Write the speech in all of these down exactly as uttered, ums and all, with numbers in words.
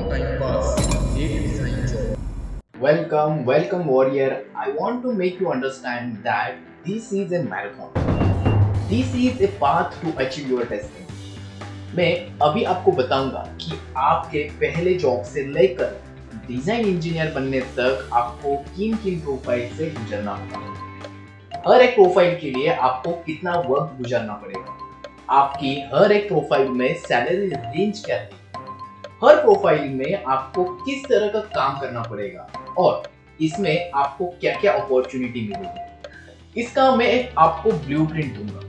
time pass, eight design job. Welcome, welcome warrior. I want to make you understand that this is a marathon. This is a path to achieve your destiny. मैं अभी आपको बताऊंगा कि आपके पहले job से लेकर design engineer बनने तक आपको किन किन प्रोफाइल से गुजरना होगा। हर एक प्रोफाइल के लिए आपको कितना वक्त गुजरना पड़ेगा, आपकी हर एक प्रोफाइल में सैलरी रेंज क्या है, हर प्रोफाइल में आपको किस तरह का काम करना पड़ेगा और इसमें आपको क्या क्या अपॉर्चुनिटी मिलेगी, इसका मैं आपको ब्लूप्रिंट दूंगा।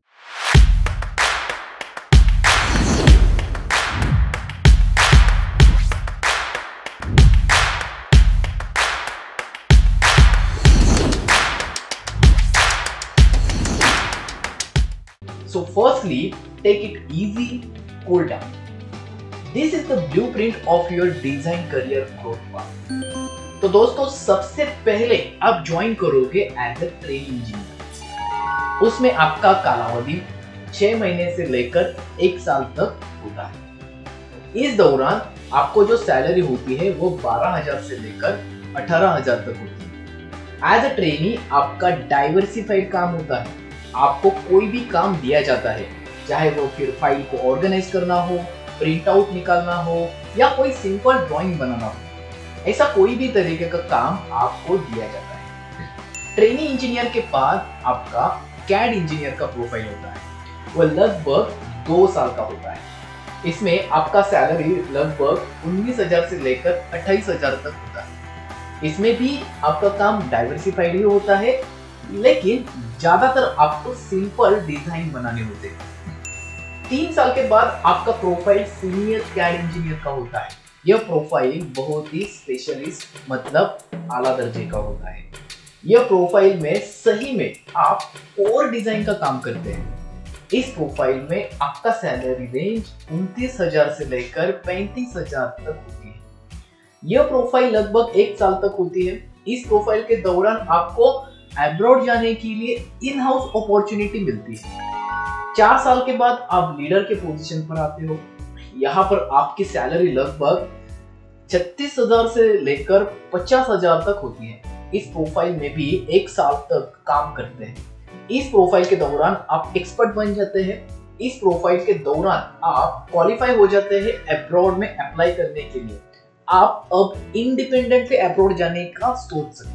So firstly, take it easy, cool down. This is the blueprint of your design career growth path. तो दोस्तों सबसे पहले आप ज्वाइन करोगे एज ए ट्रेनिंग इंजीनियर। उसमें आपका कालावधि छह महीने से लेकर एक साल तक होता है। इस दौरान आपको जो सैलरी होती है वो बारह हजार से लेकर अठारह हजार तक होती है। एज ए ट्रेनी आपका डाइवर्सिफाइड काम होता है। आपको कोई भी काम दिया जाता है, चाहे वो फिर फाइल को ऑर्गेनाइज करना हो, प्रिंट आउट निकालना हो या कोई सिंपल ड्राइंग बनाना हो, ऐसा कोई भी तरीके का काम आपको दिया जाता है। ट्रेनी इंजीनियर के बाद आपका कैड इंजीनियर का प्रोफाइल होता है, वो लगभग दो साल का होता है। इसमें आपका सैलरी लगभग उन्नीस हजार से लेकर अट्ठाईस हजार तक होता है। इसमें भी आपका काम डाइवर्सिफाइड ही होता है, लेकिन ज्यादातर आपको सिंपल डिजाइन बनाने होते हैं। तीन साल के बाद आपका प्रोफाइल सीनियर कैड इंजीनियर का होता है। यह प्रोफाइल बहुत ही स्पेशलिस्ट मतलब आला दर्जे का होता है। यह प्रोफाइल में सही में आप कोर डिजाइन का काम करते हैं। इस प्रोफाइल में आपका सैलरी रेंज उनतीस हजार से लेकर पैंतीस हजार तक होती है। यह प्रोफाइल लगभग एक साल तक होती है। इस प्रोफाइल के दौरान आपको अब्रॉड जाने के लिए इन हाउस अपॉर्चुनिटी मिलती है। चार साल के बाद आप लीडर के पोजीशन पर आते हो। यहाँ पर आपकी सैलरी लगभग छत्तीस हजार से लेकर पचास हजार तक होती है। इस प्रोफाइल में भी एक साल तक काम करते हैं। इस प्रोफाइल के दौरान आप एक्सपर्ट बन जाते हैं। इस प्रोफाइल के दौरान आप क्वालिफाई हो जाते हैं अब्रॉड में अप्लाई करने के लिए। आप अब इंडिपेंडेंटली अब्रॉड जाने का सोच सकते हैं।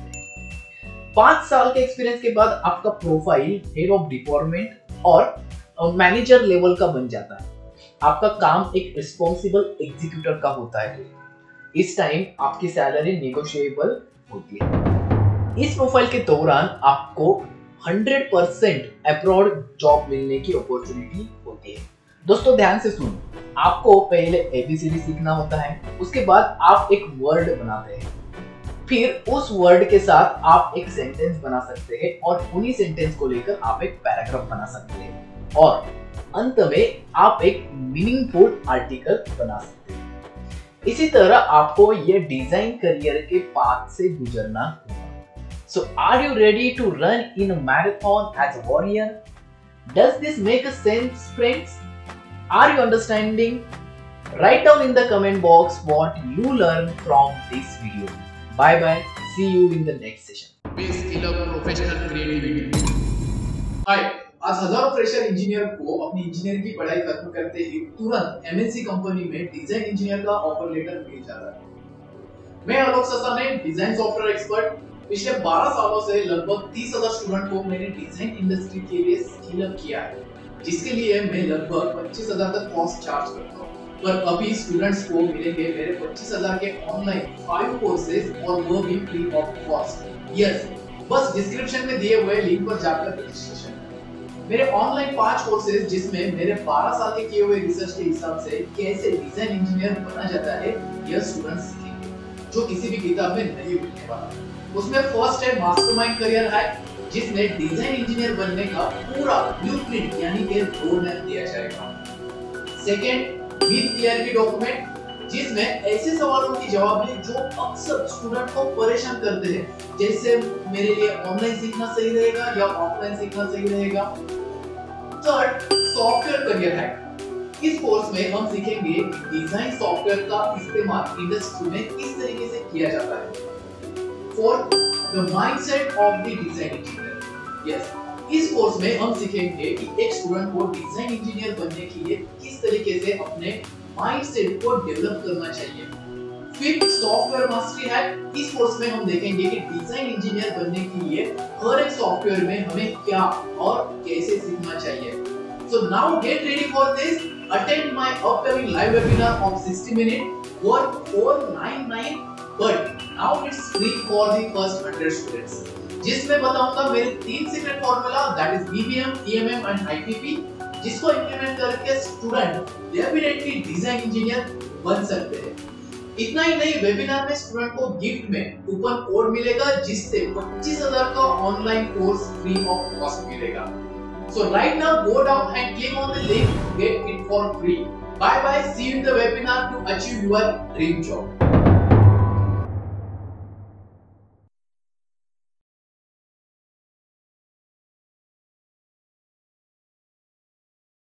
पांच साल के एक्सपीरियंस के बाद आपका प्रोफाइल हेड ऑफ डिपार्टमेंट और मैनेजर लेवल का बन जाता है। आपका काम एक रिस्पॉन्सिबल एग्जीक्यूटर का होता है। इस टाइम आपकी सैलरी नेगोशिएबल होती है। इस प्रोफाइल के दौरान आपको सौ परसेंट अब्रॉड जॉब मिलने की अपॉर्चुनिटी होती है। दोस्तों ध्यान से सुनो, आपको पहले एबीसीडी सीखना होता है, उसके बाद आप एक वर्ड बनाते हैं, फिर उस वर्ड के साथ आप एक सेंटेंस बना सकते हैं और उन्हीं सेंटेंस को लेकर आप एक पैराग्राफ बना सकते हैं और अंत में आप एक मीनिंगफुल आर्टिकल बना सकते हैं। इसी तरह आपको ये डिजाइन करियर के पाथ से गुजरना होगा। So are you ready to run in a marathon as a warrior? Does this make a sense friends? Are you understanding? Right down in the comment box what you learn from this video. Bye bye. See you in the next session. Base skill of professional creativity. Hi. आज हजारों fresher engineer को अपनी engineering की पढ़ाई खत्म करते ही तुरंत एमएनसी कंपनी में डिजाइन इंजीनियर का ऑफर लेटर मिल जाता है। मैं Alok Sasane, design software expert, पिछले बारह सालों से लगभग तीस हजार स्टूडेंट को मैंने डिजाइन इंडस्ट्री के लिए स्किल अप किया है, जिसके लिए मैं लगभग पच्चीस हजार तक कॉस्ट चार्ज करता हूँ। पर अभी स्टूडेंट्स को मिलेंगे मेरे पच्चीस हजार के ऑनलाइन फाइव कोर्सेज और वो भी फ्री ऑफ कॉस्ट। यस, बस डिस्क्रिप्शन में दिए हुए लिंक पर जाकर रजिस्ट्रेशन करें। मेरे ऑनलाइन पांच कोर्सेज जिसमें मेरे बारह साल के किए हुए रिसर्च के हिसाब से कैसे डिजाइन इंजीनियर बना जाता है यह स्टूडेंट्स सीखेंगे, जो किसी भी किताब में नहीं मिलने वाला। उसमें फर्स्ट है मास्टरमाइंड करियर हैक, जिसमें डिजाइन इंजीनियर बनने का पूरा ब्लूप्रिंट यानी कि रोड मैप दिया जाएगा। सेकंड, विद क्लैरिटी डॉक्यूमेंट, जिसमें ऐसे सवालों की जवाब है जो अक्सर स्टूडेंट को परेशान करते हैं, जैसे मेरे लिए ऑनलाइन सीखना सही रहेगा या ऑफलाइन सीखना सही रहेगा। थर्ड, सॉफ्टवेयर करियर हैक, इस कोर्स में हम सीखेंगे डिजाइन सॉफ्टवेयर का इस्तेमाल इंडस्ट्री में किस तरीके से किया जाता है। Fourth, the mindset of the design engineer. Yes, इस कोर्स में हम सीखेंगे कि एक स्टूडेंट को डिजाइन इंजीनियर बनने के लिए किस तरीके से अपने माइंडसेट को डेवलप करना चाहिए। Fifth, software mastery hack. इस कोर्स में हम देखेंगे कि डिजाइन इंजीनियर बनने के लिए हर एक सॉफ्टवेयर में हमें क्या और कैसे सीखना चाहिए। So now get ready for this. Attend my upcoming live webinar of sixty minutes worth four ninety-nine, but now it's free for the first one hundred students. जिसमें बताऊंगा मेरे तीन secret formula, that is B B M, E M M and I P P, जिसको implement करके student definitely design engineer बन सकते हैं। इतना ही नहीं, वेबिनार में स्टूडेंट को गिफ्ट में कूपन कोड मिलेगा जिससे पच्चीस हज़ार का online course free of cost मिलेगा। So right now go down and click on the link to get it for free. Bye bye. See you in the webinar to achieve your dream job.